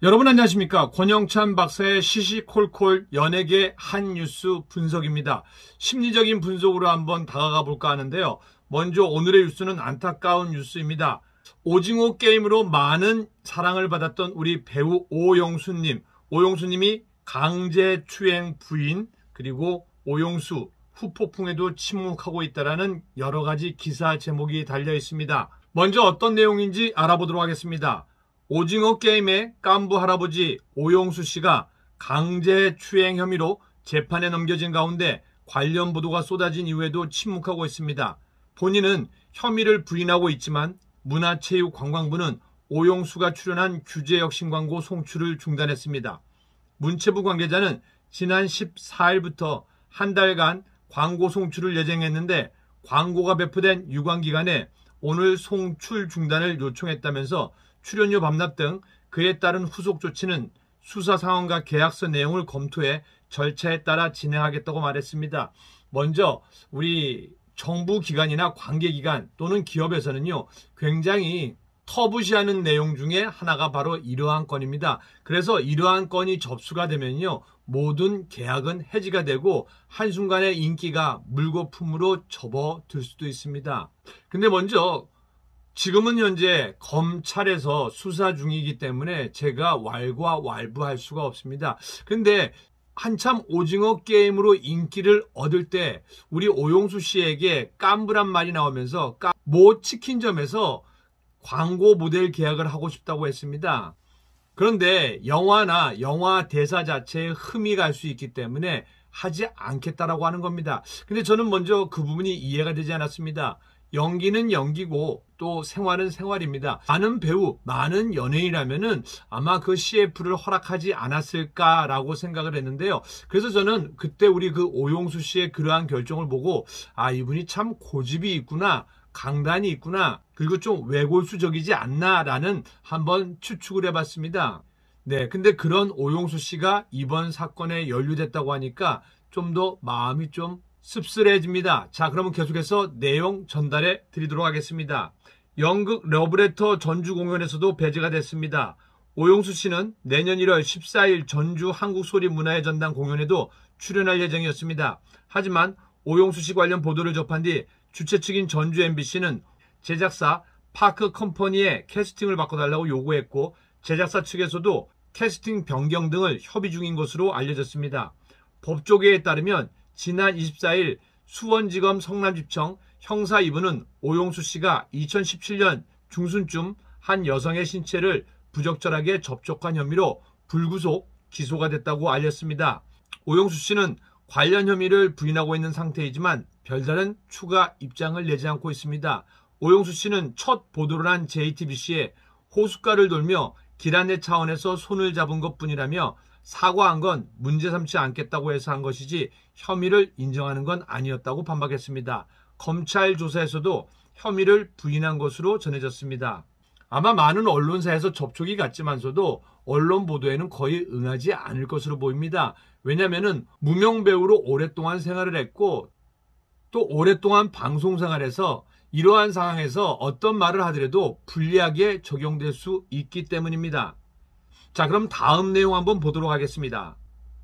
여러분 안녕하십니까? 권영찬 박사의 시시콜콜 연예계 한 뉴스 분석입니다. 심리적인 분석으로 한번 다가가 볼까 하는데요. 먼저 오늘의 뉴스는 안타까운 뉴스입니다. 오징어 게임으로 많은 사랑을 받았던 우리 배우 오용수님. 오용수님이 강제추행 부인 그리고 오용수 후폭풍에도 침묵하고 있다라는 여러 가지 기사 제목이 달려 있습니다. 먼저 어떤 내용인지 알아보도록 하겠습니다. 오징어 게임의 깐부 할아버지 오용수 씨가 강제추행 혐의로 재판에 넘겨진 가운데 관련 보도가 쏟아진 이후에도 침묵하고 있습니다. 본인은 혐의를 부인하고 있지만 문화체육관광부는 오용수가 출연한 규제혁신 광고 송출을 중단했습니다. 문체부 관계자는 지난 14일부터 한 달간 광고 송출을 예정했는데 광고가 배포된 유관기간에 오늘 송출 중단을 요청했다면서 출연료 반납 등 그에 따른 후속 조치는 수사 상황과 계약서 내용을 검토해 절차에 따라 진행하겠다고 말했습니다. 먼저 우리 정부 기관이나 관계기관 또는 기업에서는요, 굉장히 터부시하는 내용 중에 하나가 바로 이러한 건입니다. 그래서 이러한 건이 접수가 되면요, 모든 계약은 해지가 되고 한순간에 인기가 물거품으로 접어들 수도 있습니다. 근데 먼저 지금은 현재 검찰에서 수사 중이기 때문에 제가 왈가왈부할 수가 없습니다. 근데 한참 오징어 게임으로 인기를 얻을 때 우리 오용수 씨에게 깐부란 말이 나오면서 모 치킨점에서 광고 모델 계약을 하고 싶다고 했습니다. 그런데 영화나 영화 대사 자체에 흠이 갈 수 있기 때문에 하지 않겠다라고 하는 겁니다. 근데 저는 먼저 그 부분이 이해가 되지 않았습니다. 연기는 연기고 또 생활은 생활입니다. 많은 배우, 많은 연예인이라면은 아마 그 CF를 허락하지 않았을까라고 생각을 했는데요. 그래서 저는 그때 우리 그 오용수 씨의 그러한 결정을 보고 이분이 참 고집이 있구나, 강단이 있구나, 그리고 좀 외골수적이지 않나라는 한번 추측을 해봤습니다. 네, 근데 그런 오용수 씨가 이번 사건에 연루됐다고 하니까 좀 더 마음이 좀 씁쓸해집니다. 자, 그러면 계속해서 내용 전달해 드리도록 하겠습니다. 연극 러브레터 전주 공연에서도 배제가 됐습니다. 오용수 씨는 내년 1월 14일 전주 한국소리문화의 전당 공연에도 출연할 예정이었습니다. 하지만 오용수 씨 관련 보도를 접한 뒤 주최 측인 전주 MBC는 제작사 파크 컴퍼니에 캐스팅을 바꿔달라고 요구했고 제작사 측에서도 캐스팅 변경 등을 협의 중인 것으로 알려졌습니다. 법조계에 따르면 지난 24일 수원지검 성남지청 형사 2부는 오용수 씨가 2017년 중순쯤 한 여성의 신체를 부적절하게 접촉한 혐의로 불구속 기소가 됐다고 알렸습니다. 오용수 씨는 관련 혐의를 부인하고 있는 상태이지만 별다른 추가 입장을 내지 않고 있습니다. 오용수 씨는 첫 보도를 한 JTBC에 호숫가를 돌며 길 안내 차원에서 손을 잡은 것뿐이라며 사과한 건 문제 삼지 않겠다고 해서 한 것이지 혐의를 인정하는 건 아니었다고 반박했습니다. 검찰 조사에서도 혐의를 부인한 것으로 전해졌습니다. 아마 많은 언론사에서 접촉이 갔지만서도 언론 보도에는 거의 응하지 않을 것으로 보입니다. 왜냐하면 무명 배우로 오랫동안 생활을 했고 또 오랫동안 방송 생활에서 이러한 상황에서 어떤 말을 하더라도 불리하게 적용될 수 있기 때문입니다. 자, 그럼 다음 내용 한번 보도록 하겠습니다.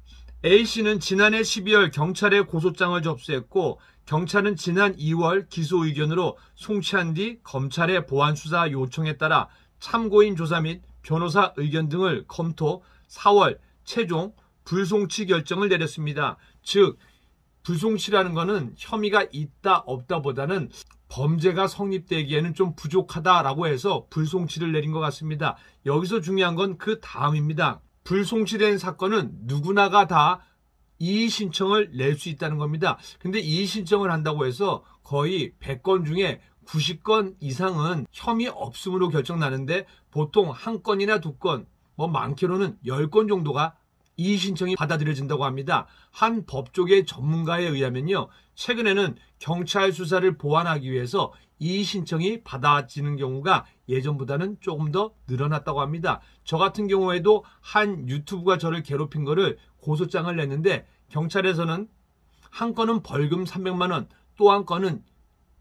A씨는 지난해 12월 경찰에 고소장을 접수했고 경찰은 지난 2월 기소 의견으로 송치한 뒤 검찰의 보완수사 요청에 따라 참고인 조사 및 변호사 의견 등을 검토 4월 최종 불송치 결정을 내렸습니다. 즉 불송치라는 것은 혐의가 있다 없다 보다는 범죄가 성립되기에는 좀 부족하다라고 해서 불송치를 내린 것 같습니다. 여기서 중요한 건 그 다음입니다. 불송치된 사건은 누구나가 다 이의 신청을 낼 수 있다는 겁니다. 근데 이의 신청을 한다고 해서 거의 100건 중에 90건 이상은 혐의 없음으로 결정나는데 보통 한 건이나 두 건, 많게로는 10건 정도가 이의 신청이 받아들여진다고 합니다. 한 법조계 전문가에 의하면요, 최근에는 경찰 수사를 보완하기 위해서 이의 신청이 받아지는 경우가 예전보다는 조금 더 늘어났다고 합니다. 저 같은 경우에도 한 유튜브가 저를 괴롭힌 거를 고소장을 냈는데 경찰에서는 한 건은 벌금 300만 원, 또 한 건은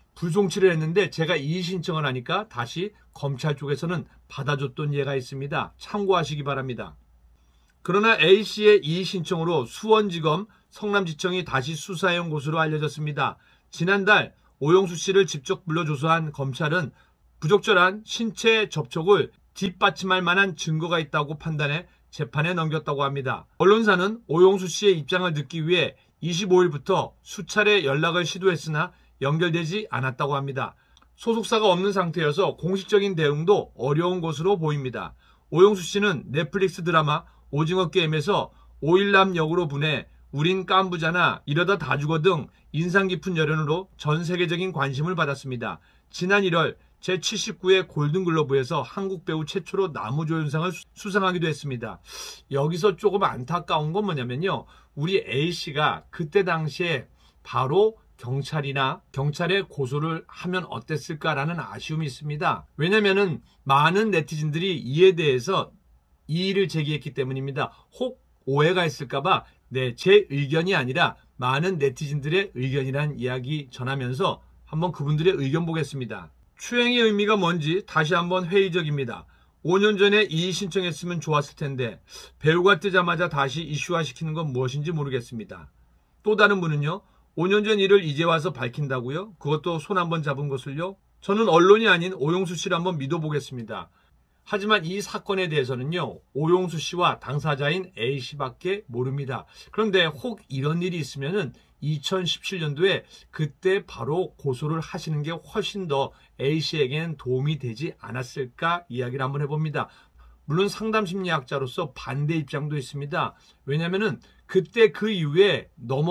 불송치를 했는데 제가 이의 신청을 하니까 다시 검찰 쪽에서는 받아줬던 예가 있습니다. 참고하시기 바랍니다. 그러나 A씨의 이의 신청으로 수원지검 성남지청이 다시 수사해온 것으로 알려졌습니다. 지난달 오용수 씨를 직접 불러 조사한 검찰은 부적절한 신체 접촉을 뒷받침할 만한 증거가 있다고 판단해 재판에 넘겼다고 합니다. 언론사는 오용수 씨의 입장을 듣기 위해 25일부터 수차례 연락을 시도했으나 연결되지 않았다고 합니다. 소속사가 없는 상태여서 공식적인 대응도 어려운 것으로 보입니다. 오용수 씨는 넷플릭스 드라마 오징어 게임에서 오일남 역으로 분해 우린 깐부잖아 이러다 다 죽어 등 인상 깊은 열연으로 전 세계적인 관심을 받았습니다. 지난 1월 제79회 골든글러브에서 한국 배우 최초로 나무조연상을 수상하기도 했습니다. 여기서 조금 안타까운 건 뭐냐면요. 우리 A씨가 그때 당시에 바로 경찰에 고소를 하면 어땠을까라는 아쉬움이 있습니다. 왜냐면은 많은 네티즌들이 이에 대해서 이의를 제기했기 때문입니다. 혹 오해가 있을까봐 제 의견이 아니라 많은 네티즌들의 의견이란 이야기 전하면서 한번 그분들의 의견 보겠습니다. 추행의 의미가 뭔지 다시 한번 회의적입니다. 5년 전에 이의 신청했으면 좋았을 텐데 배우가 뜨자마자 다시 이슈화시키는 건 무엇인지 모르겠습니다. 또 다른 분은요. 5년 전 일을 이제 와서 밝힌다고요? 그것도 손 한번 잡은 것을요? 저는 언론이 아닌 오용수 씨를 한번 믿어보겠습니다. 하지만 이 사건에 대해서는요. 오용수 씨와 당사자인 A씨밖에 모릅니다. 그런데 혹 이런 일이 있으면은 2017년도에 그때 바로 고소를 하시는 게 훨씬 더 A씨에게는 도움이 되지 않았을까 이야기를 한번 해봅니다. 물론 상담심리학자로서 반대 입장도 있습니다. 왜냐면은 그때 그 이후에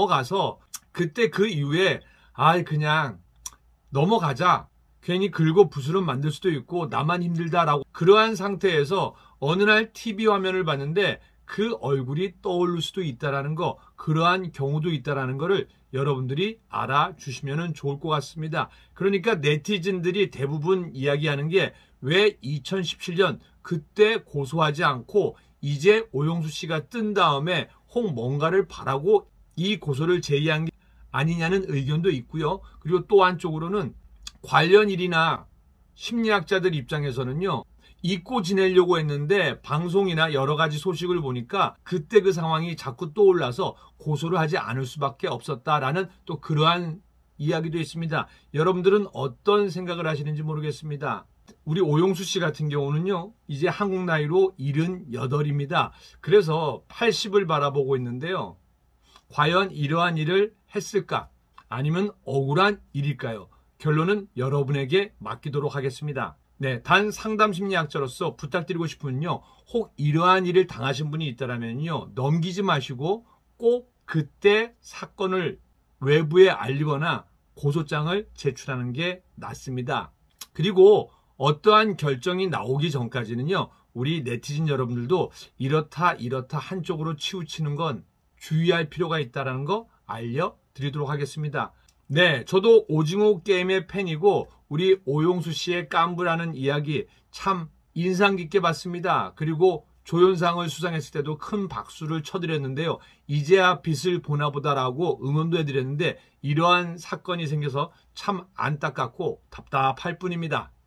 그냥 넘어가자. 괜히 긁어 부스럼 만들 수도 있고 나만 힘들다라고 그러한 상태에서 어느 날 TV 화면을 봤는데 그 얼굴이 떠오를 수도 있다라는 거 그러한 경우도 있다라는 거를 여러분들이 알아주시면 좋을 것 같습니다. 그러니까 네티즌들이 대부분 이야기하는 게 왜 2017년 그때 고소하지 않고 이제 오용수 씨가 뜬 다음에 혹 뭔가를 바라고 이 고소를 제의한 게 아니냐는 의견도 있고요. 그리고 또 한쪽으로는 관련 일이나 심리학자들 입장에서는요. 잊고 지내려고 했는데 방송이나 여러 가지 소식을 보니까 그때 그 상황이 자꾸 떠올라서 고소를 하지 않을 수밖에 없었다라는 또 그러한 이야기도 있습니다. 여러분들은 어떤 생각을 하시는지 모르겠습니다. 우리 오용수 씨 같은 경우는요. 이제 한국 나이로 78입니다. 그래서 80을 바라보고 있는데요. 과연 이러한 일을 했을까? 아니면 억울한 일일까요? 결론은 여러분에게 맡기도록 하겠습니다. 네, 단 상담심리학자로서 부탁드리고 싶은요. 혹 이러한 일을 당하신 분이 있다면요. 넘기지 마시고 꼭 그때 사건을 외부에 알리거나 고소장을 제출하는 게 낫습니다. 그리고 어떠한 결정이 나오기 전까지는요. 우리 네티즌 여러분들도 이렇다 한쪽으로 치우치는 건 주의할 필요가 있다는 거 알려드리도록 하겠습니다. 네, 저도 오징어 게임의 팬이고 우리 오용수 씨의 깐부라는 이야기 참 인상 깊게 봤습니다. 그리고 조연상을 수상했을 때도 큰 박수를 쳐드렸는데요. 이제야 빛을 보나보다라고 응원도 해드렸는데 이러한 사건이 생겨서 참 안타깝고 답답할 뿐입니다.